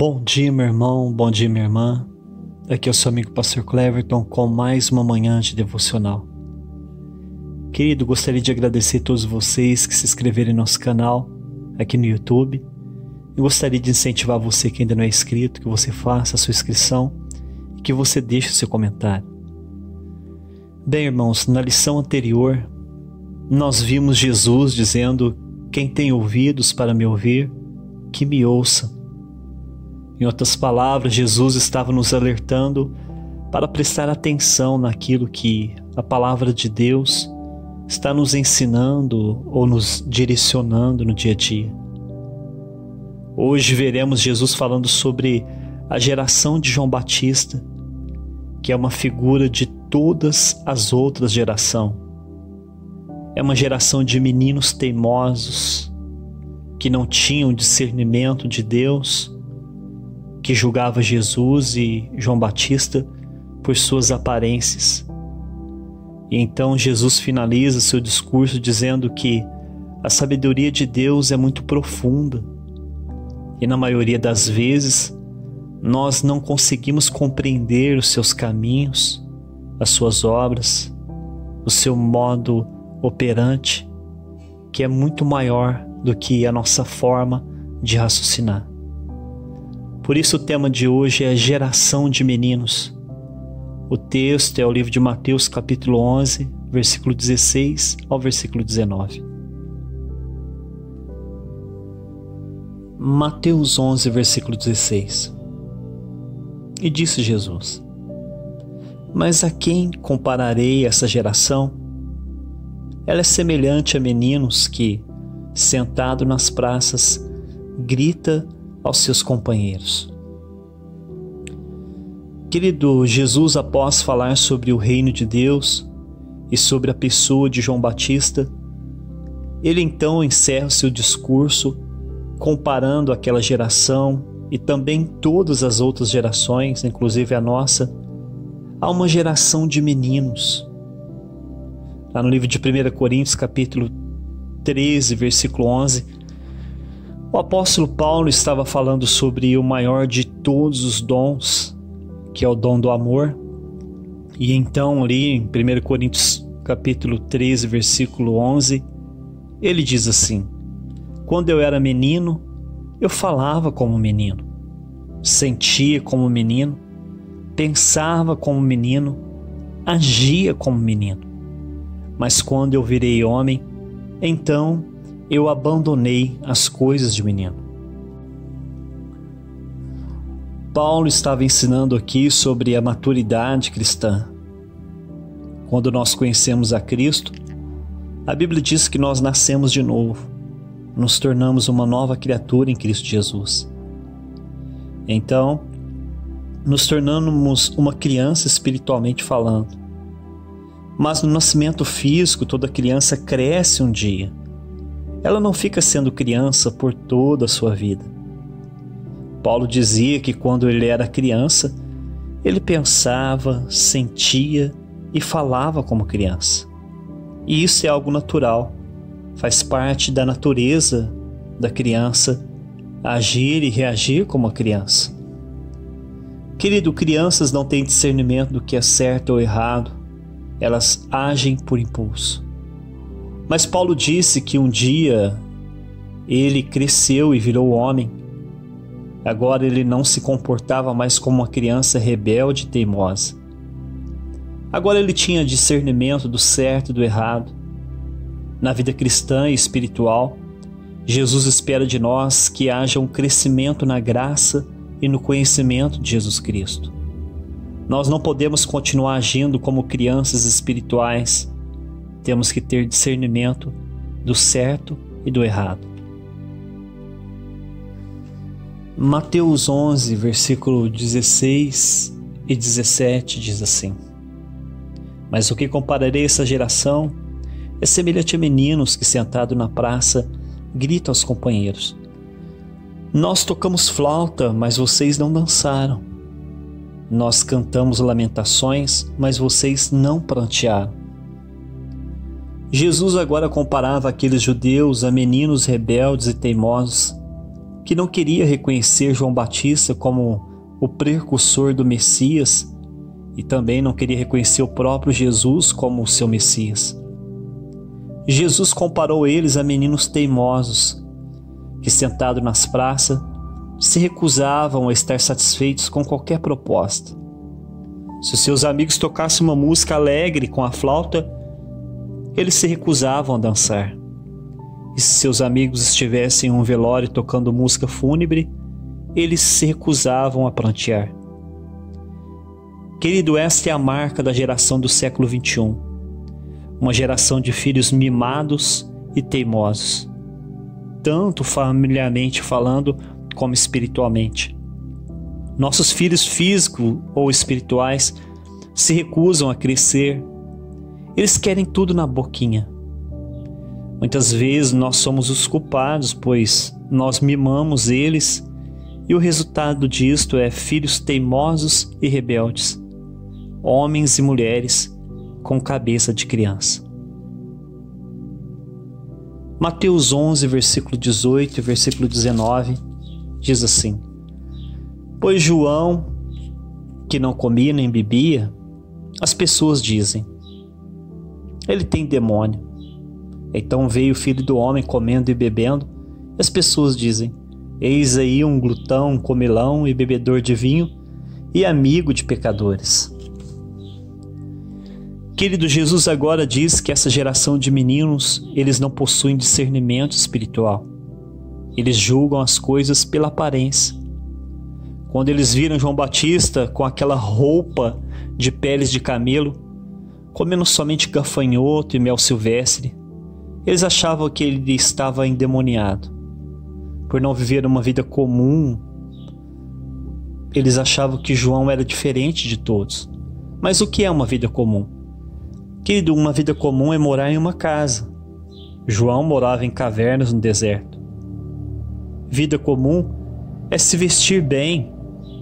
Bom dia, meu irmão, bom dia, minha irmã. Aqui é o seu amigo Pastor Cleverton com mais uma manhã de devocional. Querido, gostaria de agradecer a todos vocês que se inscreveram em nosso canal aqui no YouTube. Eu gostaria de incentivar você que ainda não é inscrito, que você faça a sua inscrição e que você deixe o seu comentário. Bem, irmãos, na lição anterior, nós vimos Jesus dizendo: quem tem ouvidos para me ouvir, que me ouça. Em outras palavras, Jesus estava nos alertando para prestar atenção naquilo que a palavra de Deus está nos ensinando ou nos direcionando no dia a dia. Hoje veremos Jesus falando sobre a geração de João Batista, que é uma figura de todas as outras gerações. É uma geração de meninos teimosos, que não tinham discernimento de Deus, que julgava Jesus e João Batista por suas aparências. E então Jesus finaliza seu discurso dizendo que a sabedoria de Deus é muito profunda e na maioria das vezes nós não conseguimos compreender os seus caminhos, as suas obras, o seu modo operante, que é muito maior do que a nossa forma de raciocinar. Por isso o tema de hoje é geração de meninos. O texto é o livro de Mateus capítulo 11, versículo 16 ao versículo 19. Mateus 11, versículo 16. E disse Jesus: mas a quem compararei essa geração? Ela é semelhante a meninos que, sentado nas praças, grita aos seus companheiros. Querido, Jesus, após falar sobre o reino de Deus e sobre a pessoa de João Batista, ele então encerra seu discurso comparando aquela geração e também todas as outras gerações, inclusive a nossa, a uma geração de meninos. Lá no livro de 1 Coríntios, capítulo 13, versículo 11, o apóstolo Paulo estava falando sobre o maior de todos os dons, que é o dom do amor. E então ali em 1 Coríntios capítulo 13, versículo 11, ele diz assim: quando eu era menino, eu falava como menino, sentia como menino, pensava como menino, agia como menino. Mas quando eu virei homem, então eu abandonei as coisas de menino. Paulo estava ensinando aqui sobre a maturidade cristã. Quando nós conhecemos a Cristo, a Bíblia diz que nós nascemos de novo, nos tornamos uma nova criatura em Cristo Jesus. Então, nos tornamos uma criança espiritualmente falando. Mas no nascimento físico, toda criança cresce um dia. Ela não fica sendo criança por toda a sua vida. Paulo dizia que quando ele era criança, ele pensava, sentia e falava como criança. E isso é algo natural, faz parte da natureza da criança agir e reagir como a criança. Querido, crianças não têm discernimento do que é certo ou errado, elas agem por impulso. Mas Paulo disse que um dia ele cresceu e virou homem. Agora ele não se comportava mais como uma criança rebelde e teimosa. Agora ele tinha discernimento do certo e do errado. Na vida cristã e espiritual, Jesus espera de nós que haja um crescimento na graça e no conhecimento de Jesus Cristo. Nós não podemos continuar agindo como crianças espirituais. Temos que ter discernimento do certo e do errado. Mateus 11, versículo 16 e 17 diz assim: mas o que compararei essa geração é semelhante a meninos que, sentado na praça, gritam aos companheiros: nós tocamos flauta, mas vocês não dançaram. Nós cantamos lamentações, mas vocês não prantearam. Jesus agora comparava aqueles judeus a meninos rebeldes e teimosos, que não queria reconhecer João Batista como o precursor do Messias e também não queria reconhecer o próprio Jesus como o seu Messias. Jesus comparou eles a meninos teimosos que, sentados nas praças, se recusavam a estar satisfeitos com qualquer proposta. Se os seus amigos tocassem uma música alegre com a flauta, eles se recusavam a dançar. E se seus amigos estivessem em um velório tocando música fúnebre, eles se recusavam a prantear. Querido, esta é a marca da geração do século XXI. Uma geração de filhos mimados e teimosos, tanto familiarmente falando como espiritualmente. Nossos filhos físicos ou espirituais se recusam a crescer. Eles querem tudo na boquinha. Muitas vezes nós somos os culpados, pois nós mimamos eles e o resultado disto é filhos teimosos e rebeldes, homens e mulheres com cabeça de criança. Mateus 11, versículo 18 e versículo 19 diz assim: Pois João, que não comia nem bebia, as pessoas dizem, ele tem demônio. Então veio o Filho do Homem comendo e bebendo, e as pessoas dizem, eis aí um glutão, comilão e bebedor de vinho, e amigo de pecadores. Querido, Jesus agora diz que essa geração de meninos, eles não possuem discernimento espiritual. Eles julgam as coisas pela aparência. Quando eles viram João Batista com aquela roupa de peles de camelo, comendo somente gafanhoto e mel silvestre, eles achavam que ele estava endemoniado. Por não viver uma vida comum, eles achavam que João era diferente de todos. Mas o que é uma vida comum? Querido, uma vida comum é morar em uma casa. João morava em cavernas no deserto. Vida comum é se vestir bem.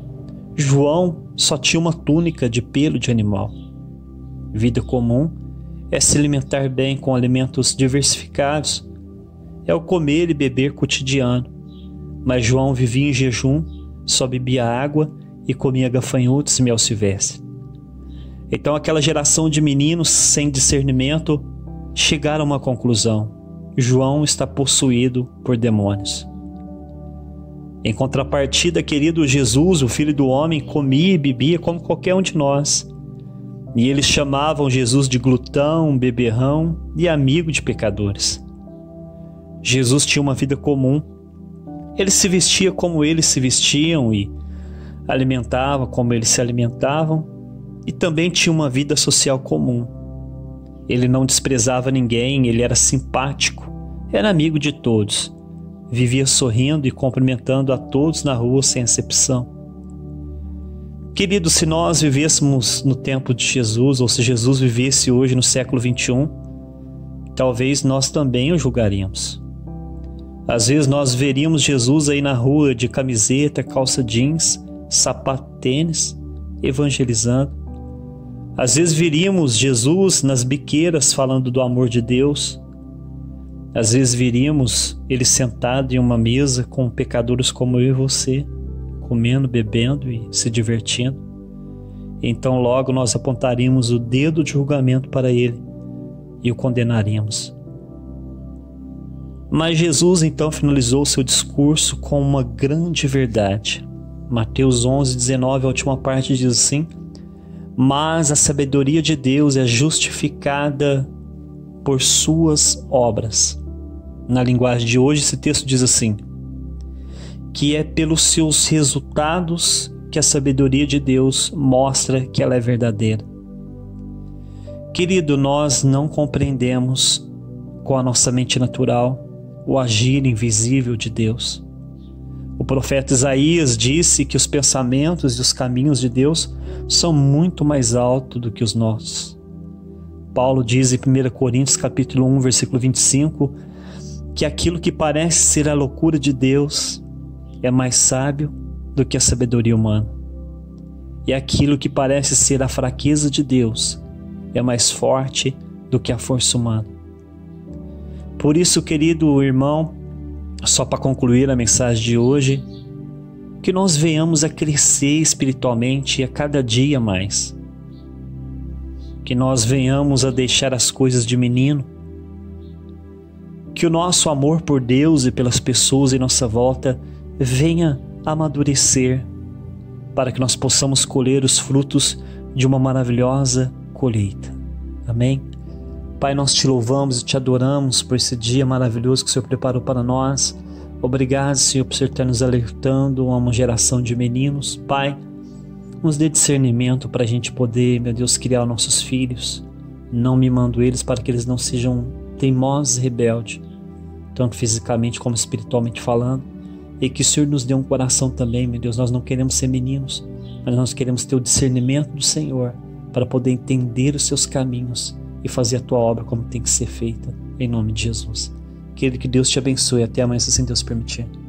João só tinha uma túnica de pelo de animal. Vida comum é se alimentar bem com alimentos diversificados. É o comer e beber cotidiano. Mas João vivia em jejum, só bebia água e comia gafanhotos e mel silvestre. Então aquela geração de meninos sem discernimento chegaram a uma conclusão: João está possuído por demônios. Em contrapartida, querido, Jesus, o Filho do Homem, comia e bebia como qualquer um de nós. E eles chamavam Jesus de glutão, beberrão e amigo de pecadores. Jesus tinha uma vida comum. Ele se vestia como eles se vestiam e alimentava como eles se alimentavam. E também tinha uma vida social comum. Ele não desprezava ninguém, ele era simpático, era amigo de todos. Vivia sorrindo e cumprimentando a todos na rua sem exceção. Querido, se nós vivêssemos no tempo de Jesus, ou se Jesus vivesse hoje no século XXI, talvez nós também o julgaríamos. Às vezes nós veríamos Jesus aí na rua de camiseta, calça jeans, sapato tênis, evangelizando. Às vezes veríamos Jesus nas biqueiras falando do amor de Deus. Às vezes veríamos ele sentado em uma mesa com pecadores como eu e você, comendo, bebendo e se divertindo. Então logo nós apontaríamos o dedo de julgamento para ele e o condenaríamos. Mas Jesus então finalizou seu discurso com uma grande verdade. Mateus 11, 19, a última parte diz assim: mas a sabedoria de Deus é justificada por suas obras. Na linguagem de hoje, esse texto diz assim: que é pelos seus resultados que a sabedoria de Deus mostra que ela é verdadeira. Querido, nós não compreendemos com a nossa mente natural o agir invisível de Deus. O profeta Isaías disse que os pensamentos e os caminhos de Deus são muito mais altos do que os nossos. Paulo diz em 1 Coríntios capítulo 1, versículo 25, que aquilo que parece ser a loucura de Deus é mais sábio do que a sabedoria humana. E aquilo que parece ser a fraqueza de Deus é mais forte do que a força humana. Por isso, querido irmão, Só para concluir a mensagem de hoje, que nós venhamos a crescer espiritualmente a cada dia mais. Que nós venhamos a deixar as coisas de menino. Que o nosso amor por Deus e pelas pessoas em nossa volta venha a amadurecer, para que nós possamos colher os frutos de uma maravilhosa colheita. Amém? Pai, nós te louvamos e te adoramos por esse dia maravilhoso que o Senhor preparou para nós. Obrigado, Senhor, por Senhor estar nos alertando a uma geração de meninos. Pai, nos dê discernimento para a gente poder, meu Deus, criar nossos filhos, não mimando eles para que eles não sejam teimosos e rebeldes, tanto fisicamente como espiritualmente falando, e que o Senhor nos dê um coração também, meu Deus. Nós não queremos ser meninos, mas nós queremos ter o discernimento do Senhor para poder entender os seus caminhos e fazer a tua obra como tem que ser feita, em nome de Jesus. Querido, que Deus te abençoe. Até amanhã, se assim Deus permitir.